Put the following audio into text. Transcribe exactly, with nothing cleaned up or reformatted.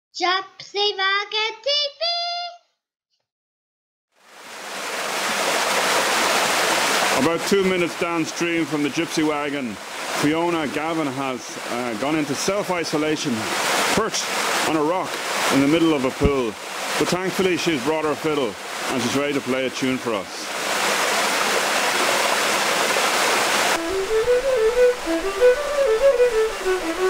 Gypsy Wagon T V! About two minutes downstream from the Gypsy Wagon, Fiona Gavin has uh, gone into self-isolation, perched on a rock in the middle of a pool. But thankfully she's brought her fiddle and she's ready to play a tune for us. Thank you.